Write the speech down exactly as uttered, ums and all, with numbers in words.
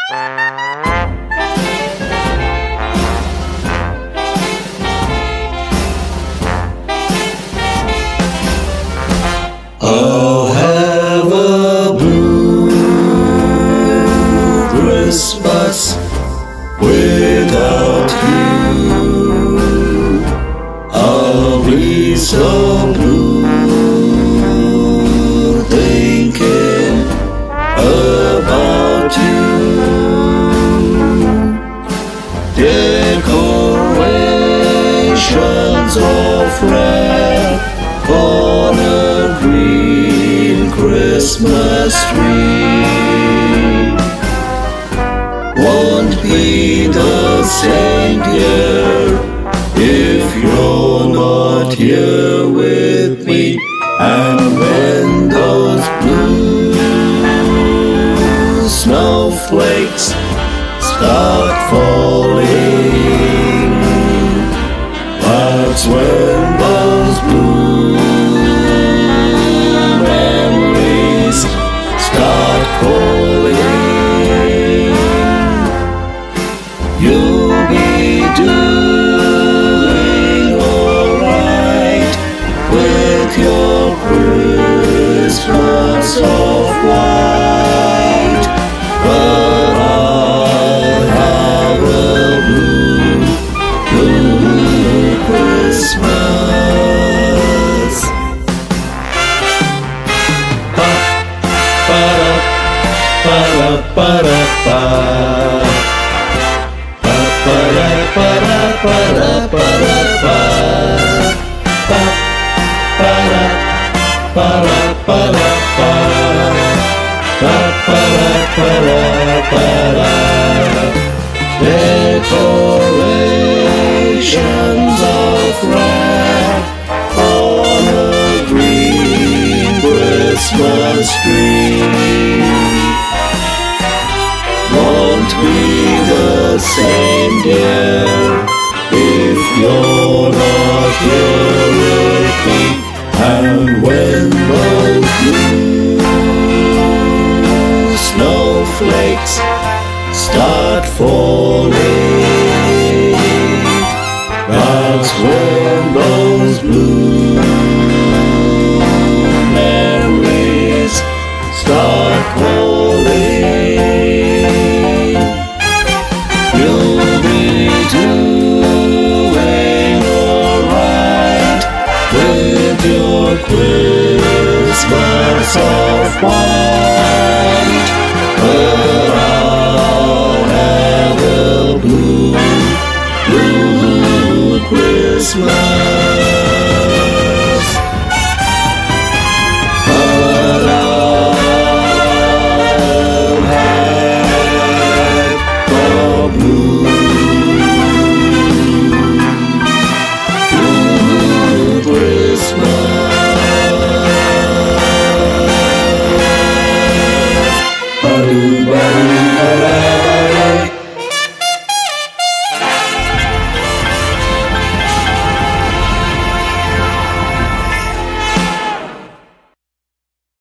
I'll have a blue Christmas without you. I'll be so blue thinking about you. Decorations of red on a green Christmas tree won't be the same, dear, if you're not here with me. And when those blue snowflakes start falling, that's when those blue memories start calling. You'll be doing alright with your Christmas of white, but I'll have a blue, blue Christmas. Ba, ba, ba, ba, ba, ba. Decorations of red on a green Christmas tree won't be the same, dear, if you're not here with me. And when those blue snowflakes start falling, that's when those blue memories start calling. You'll be doing alright with your Christmas of white.